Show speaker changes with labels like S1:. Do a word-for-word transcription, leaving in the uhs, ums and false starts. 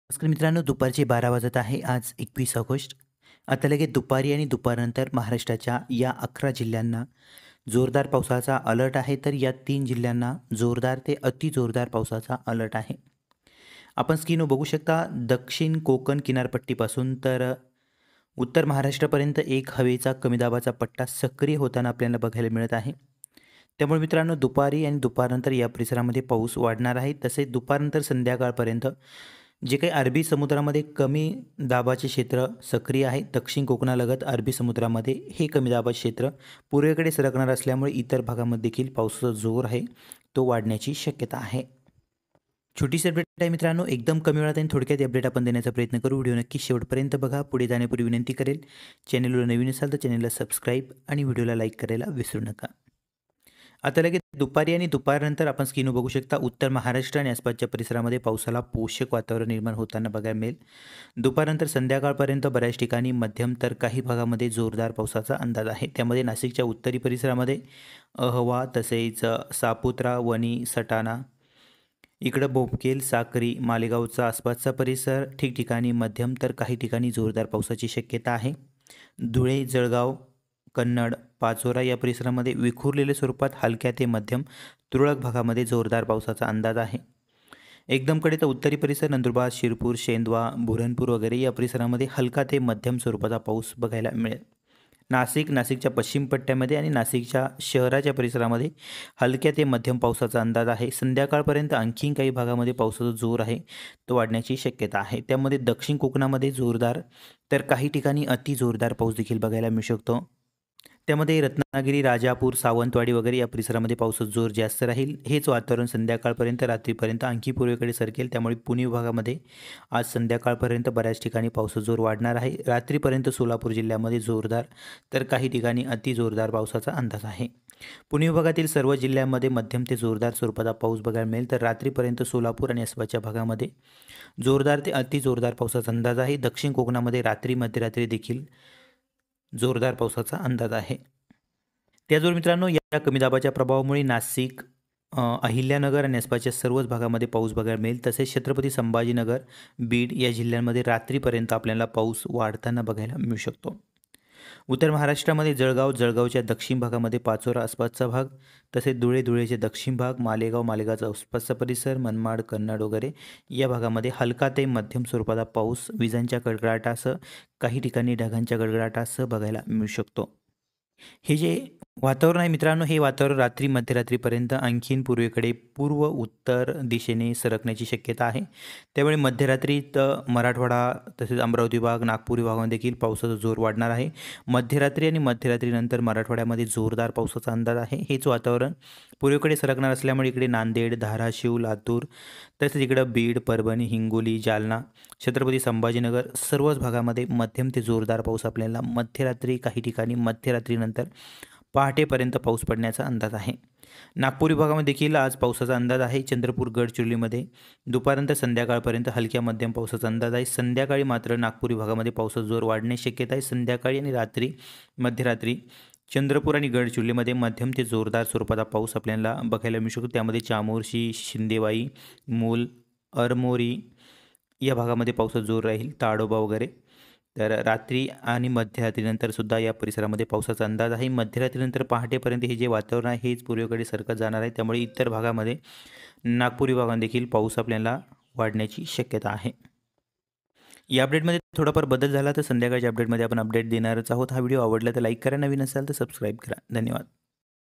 S1: नमस्कार मित्रांनो, दुपारचे बारा वाजत आहे. आज एकवीस ऑगस्ट. आता लगेच दुपारी आणि दुपारनंतर महाराष्ट्राच्या या अकरा जिल्ह्यांना जोरदार पावसाचा अलर्ट आहे, तर या तीन जिल्ह्यांना जोरदार ते अतिजोरदार पावसाचा अलर्ट आहे. आपण स्क्रीनवर बघू शकता, दक्षिण कोकण किनारपट्टीपासून तर उत्तर महाराष्ट्रापर्यंत एक हवेचा कमी दाबाचा पट्टा सक्रिय होताना आपल्याला बघायला मिळत आहे. त्यामुळे मित्रांनो, दुपारी आणि दुपारनंतर या परिसरामध्ये पाऊस वाढणार आहे. तसेच दुपारनंतर संध्याकाळपर्यंत जे काही अरबी समुद्रामध्ये कमी दाबाचे क्षेत्र सक्रिय आहे, दक्षिण कोकणालगत अरबी समुद्रामध्ये हे कमी दाबाचे क्षेत्र पूर्वेकडे सरकणार असल्यामुळे इतर भागामध्ये देखील पावसाचा जोर आहे तो वाढण्याची शक्यता आहे. छोटीशी अपडेट आहे मित्रांनो, एकदम कमी वेळात आणि थोडक्यात अपडेट आपण देण्याचा प्रयत्न करू. व्हिडिओ नक्की शेवटपर्यंत बघा. पुढे जाण्यापूर्वी विनंती करेल, चॅनलवर नवीन असाल तर चॅनलला सबस्क्राईब आणि व्हिडिओला लाईक करायला विसरू नका. आता लगेच दुपारी आणि दुपारनंतर आपण स्क्रीनवर बघू शकता, उत्तर महाराष्ट्र आणि आसपासच्या परिसरामध्ये पावसाला पोषक वातावरण निर्माण होताना बघायला मिळेल. दुपारनंतर संध्याकाळपर्यंत बऱ्याच ठिकाणी मध्यम तर काही भागामध्ये जोरदार पावसाचा अंदाज आहे. त्यामध्ये नाशिकच्या उत्तरी परिसरामध्ये अहवा, तसेच सापुत्रा, वणी, सटाणा, इकडं बोपकेल, साक्री, मालेगावचा आसपासचा परिसर ठिकठिकाणी मध्यम तर काही ठिकाणी जोरदार पावसाची शक्यता आहे. धुळे, जळगाव, कन्नड, पाचोरा या परिसरामध्ये विखुरलेल्या स्वरूपात हलक्या ते मध्यम तुरळक भागामध्ये जोरदार पावसाचा अंदाज आहे. एकदम कडे तर उत्तरी परिसर नंदुरबार, शिरपूर, शेंदवा, बुऱ्हाणपूर वगैरे या परिसरामध्ये हलका ते मध्यम स्वरूपाचा पाऊस बघायला मिळेल. नाशिक, नाशिकच्या पश्चिम पट्ट्यामध्ये आणि नाशिकच्या शहराच्या परिसरामध्ये हलक्या ते मध्यम पावसाचा अंदाज आहे. संध्याकाळपर्यंत आणखीन काही भागामध्ये पावसाचा जोर आहे तो वाढण्याची शक्यता आहे. त्यामध्ये दक्षिण कोकणामध्ये जोरदार तर काही ठिकाणी अति जोरदार पाऊस देखील बघायला मिळू शकतो. त्यामध्ये रत्नागिरी, राजापूर, सावंतवाडी वगैरे या परिसरामध्ये पावसाचा जोर जास्त राहील. हेच वातावरण संध्याकाळपर्यंत रात्रीपर्यंत आणखी पूर्वेकडे सरकेल. त्यामुळे पुणे विभागामध्ये आज संध्याकाळपर्यंत बऱ्याच ठिकाणी पावसाचा जोर वाढणार आहे. रात्रीपर्यंत सोलापूर जिल्ह्यामध्ये जोरदार तर काही ठिकाणी अति जोरदार पावसाचा अंदाज आहे. पुणे विभागातील सर्व जिल्ह्यांमध्ये मध्यम ते जोरदार स्वरूपाचा पाऊस बघायला मिळेल. तर रात्रीपर्यंत सोलापूर आणि आसपासच्या भागामध्ये जोरदार ते अति जोरदार पावसाचा अंदाज आहे. दक्षिण कोकणामध्ये रात्री मध्यरात्री देखील जोरदार पावसाचा अंदाज आहे. त्याचबरोबर मित्रांनो, या कमी दाबाच्या प्रभावामुळे नाशिक, अहिल्यानगर आणि आसपासच्या सर्वच भागामध्ये पाऊस बघायला मिळेल. तसेच छत्रपती संभाजीनगर, बीड या जिल्ह्यांमध्ये रात्रीपर्यंत आपल्याला पाऊस वाढताना बघायला मिळू शकतो. उत्तर महाराष्ट्रामध्ये जळगाव, जळगावच्या दक्षिण भागामध्ये पाचोरा आसपासचा भाग, तसेच धुळे, धुळेचे दक्षिण भाग, मालेगाव, मालेगावचा आसपासचा परिसर, मनमाड, कन्नड वगैरे या भागामध्ये हलका ते मध्यम स्वरूपाचा पाऊस विजांच्या कडकडाटासह काही ठिकाणी ढगांच्या गडगडाटासह बघायला मिळू शकतो. हे जे वातावरण आहे मित्रांनो, हे वातावरण रात्री मध्यरात्रीपर्यंत आणखीन पूर्वेकडे पूर्व उत्तर दिशेने सरकण्याची शक्यता आहे. त्यामुळे मध्यरात्रीत मराठवाडा तसेच अमरावती विभाग, नागपूर विभागामध्ये देखील पावसाचा जोर वाढणार आहे. मध्यरात्री आणि मध्यरात्रीनंतर मराठवाड्यामध्ये जोरदार पावसाचा अंदाज आहे. हेच वातावरण पूर्वेकडे सरकणार असल्यामुळे इकडे नांदेड, धाराशिव, लातूर, तसेच इकडं बीड, परभणी, हिंगोली, जालना, छत्रपती संभाजीनगर सर्वच भागामध्ये मध्यम ते जोरदार पाऊस आपल्याला मध्यरात्री, काही ठिकाणी मध्यरात्रीनंतर पहाटेपर्यंत पाऊस पडण्याचा अंदाज आहे. नागपूर विभागामध्ये देखील आज पावसाचा अंदाज आहे. चंद्रपूर, गडचिरोलीमध्ये दुपारनंतर संध्याकाळपर्यंत हलक्या मध्यम पावसाचा अंदाज आहे. संध्याकाळी मात्र नागपूर विभागामध्ये पावसाचा जोर वाढण्याची शक्यता आहे. संध्याकाळी आणि रात्री मध्यरात्री चंद्रपूर आणि गडचिरोलीमध्ये मध्यम ते जोरदार स्वरूपाचा पाऊस आपल्याला बघायला मिळू शकतो. त्यामध्ये चामोर्शी, शिंदेवाई, मूल, अरमोरी या भागामध्ये पावसाचा जोर राहील, ताडोबा वगैरे. तर रात्री आणि मध्यरात्रीनंतर सुद्धा या परिसरामध्ये पावसाचा अंदाज आहे. मध्यरात्रीनंतर पहाटेपर्यंत हे जे वातावरण आहे हेच पूर्वेकडे सरकत जाणार आहे. त्यामुळे इतर भागामध्ये नागपूर विभागात देखील पाऊस आपल्याला वाढण्याची शक्यता आहे. या अपडेटमध्ये थोडाफार बदल झाला तर संध्याकाळच्या अपडेटमध्ये आपण अपडेट देणारच आहोत. हा व्हिडिओ आवडला तर लाईक करा, नवीन असाल तर सबस्क्राईब करा. धन्यवाद.